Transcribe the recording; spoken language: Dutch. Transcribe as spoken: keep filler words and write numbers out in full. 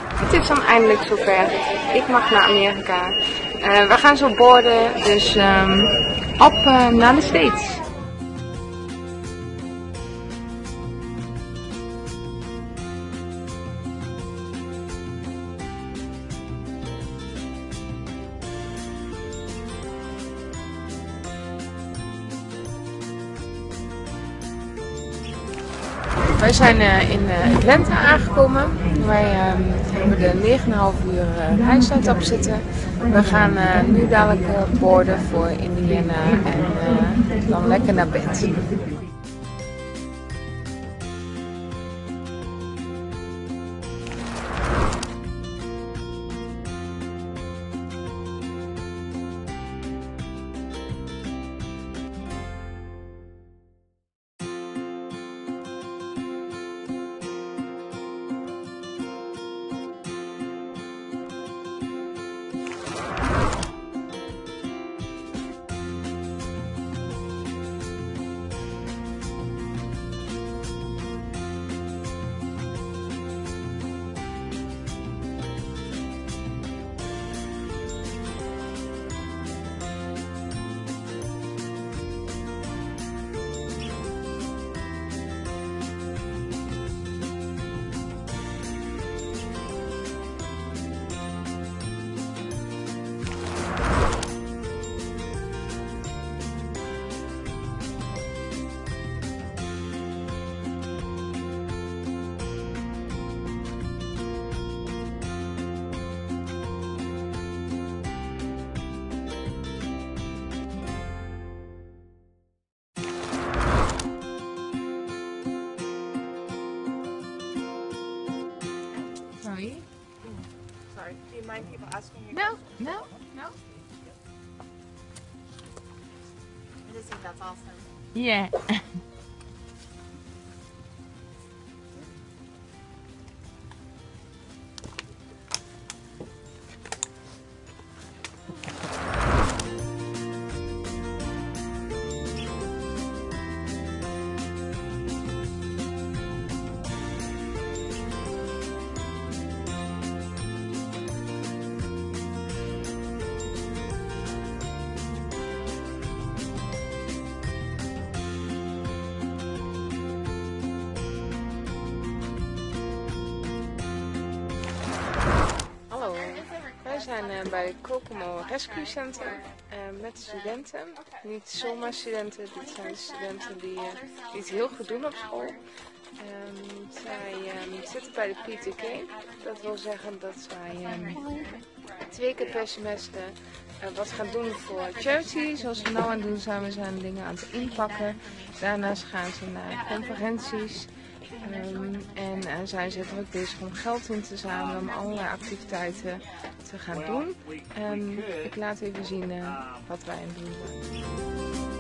Het is dan eindelijk zover. Ik mag naar Amerika. Uh, we gaan zo boarden, dus um, op uh, naar de States. Wij zijn uh, in uh, Atlanta aangekomen. Wij uh, hebben de negen komma vijf uur uh, reistijd op zitten. We gaan uh, nu dadelijk uh, boarden voor Indiana en uh, dan lekker naar bed. Sorry. Sorry. Do you mind people asking you? No, no, no. I just think that's awesome. Yeah. We zijn uh, bij Kokomo Rescue Center uh, met de studenten. Niet zomaar studenten, dit zijn studenten die, uh, die het heel goed doen op school. Um, zij um, zitten bij de P T K. Dat wil zeggen dat zij um, twee keer per semester uh, wat gaan doen voor charity. Zoals we nu aan het doen zijn, we zijn dingen aan het inpakken. Daarnaast gaan ze naar conferenties. Um, en uh, zijn ze druk bezig om geld in te zamelen, om allerlei activiteiten te gaan doen. Um, ik laat even zien uh, wat wij aan het doen zijn.